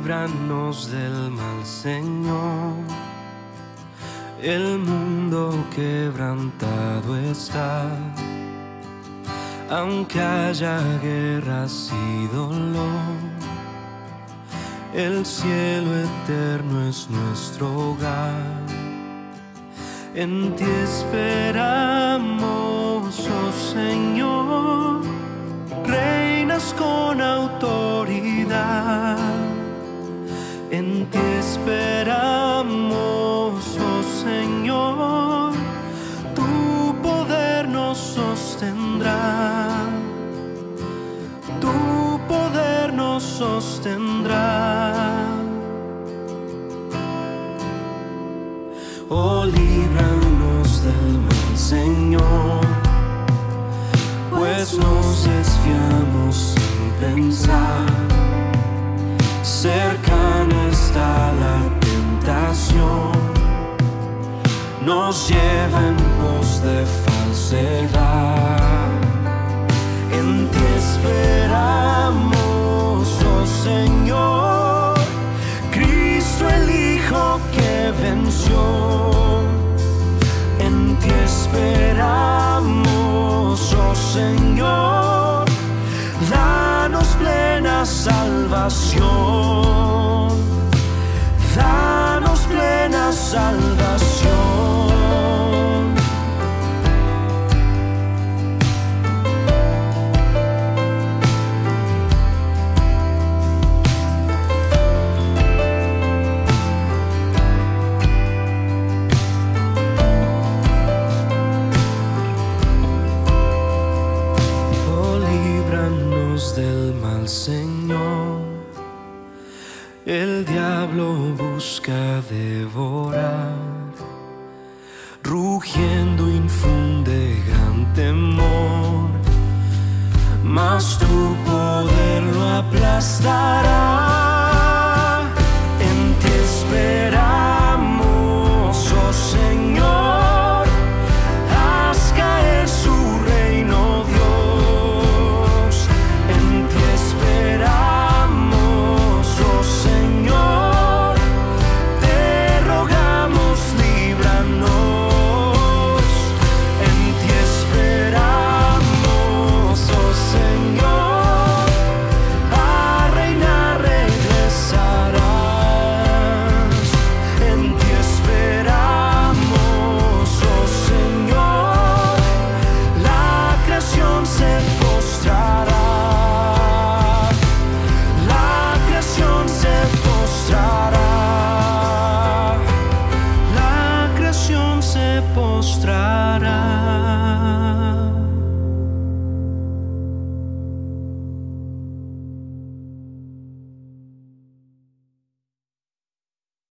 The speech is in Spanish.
líbranos del mal, Señor. El mundo quebrantado está, aunque haya guerras y dolor. El cielo eterno es nuestro hogar. En ti esperamos, oh Señor. Reinas con autoridad. En ti esperamos, oh Señor. Tu poder nos sostendrá. Tu poder nos sostendrá. Oh, líbranos del mal, Señor, pues nos desviamos sin pensar. Cercana está la tentación, nos lleva en pos de falsedad. En ti esperamos, oh Señor, Cristo el Hijo que venció. En ti esperamos, oh Señor, danos plena salvación, danos plena salvación. Del mal, Señor, el diablo busca devorar, rugiendo infunde gran temor, mas tu poder lo aplastará.